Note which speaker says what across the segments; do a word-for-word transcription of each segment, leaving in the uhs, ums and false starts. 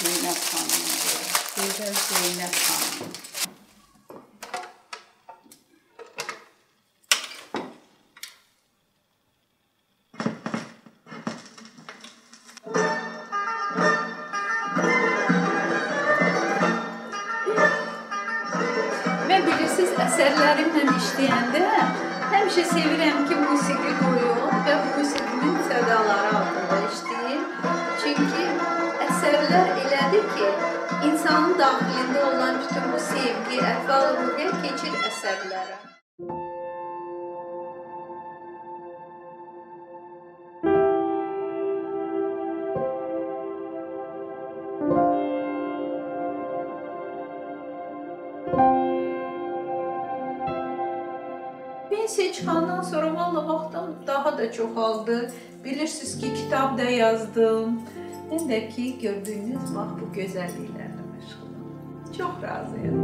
Speaker 1: Zeynəb xanım. Gözəl Zeynəb xanım. Mən bilirsiniz, əsərlərimlə işləyəndə həmişə sevirəm ki, musiqi qoyum və musiqinin sədaları altında işləyim. Çünki əsərlər elədir ki, insanın daxilində olan bütün bu sevgi, əhval-ruhiyyə keçir əsərlərə. Pensiya çıxandan sonra valla vaxtım daha da çoxaldı. Bilirsiniz ki, kitab da yazdım. Mən də ki, gördüyünüz bax bu gözəlliklərlə məşğulam. Çox razıyam.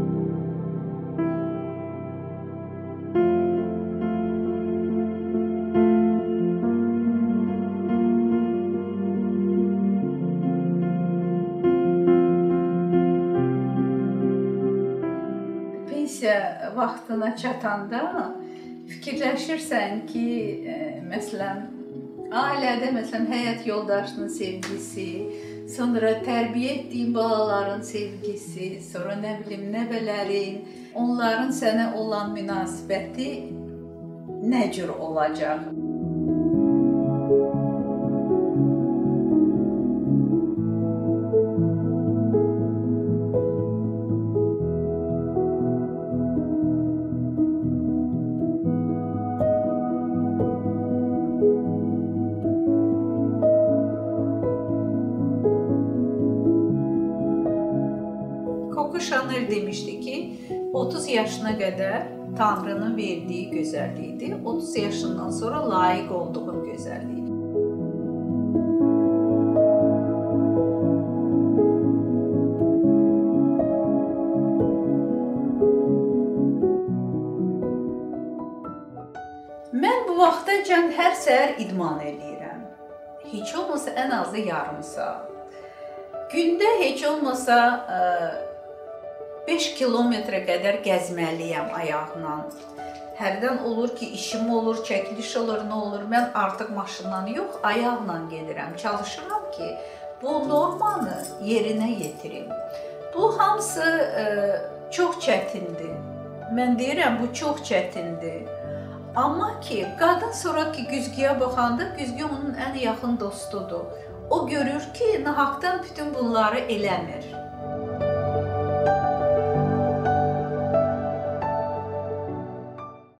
Speaker 1: Pensiya vaxtına çatanda fikirləşirsən ki, e, məsələn, ailədə məsələn həyat yoldaşının sevgisi, sonra tərbiyə etdiyin balaların sevgisi, sonra nə bilim nəvələrin, onların sənə olan münasibəti nə cür olacaq? Coco Chanel demişdi ki, otuz yaşına qədər Tanrının verdiyi gözəllikdir, otuz yaşından sonra layiq olduğun gözəllikdir. Mən bu vaxtacan hər səhər idman eləyirəm. Heç olmasa ən azı yarım saat. Gündə heç olmasa beş kilometrə qədər gəzməliyəm ayaqla. Hərdən olur ki, işim olur, çəkiliş olur, nə olur, mən artıq maşından yox, ayaqla gedirəm. Çalışıram ki, bu normanı yerinə yetirim. Bu hamısı çox çətindir. Mən deyirəm, bu çox çətindir. Amma ki, qadın sonraki güzgüyə baxanda, güzgü onun ən yaxın dostudur. O görür ki, nahaqdan bütün bunları eləmir.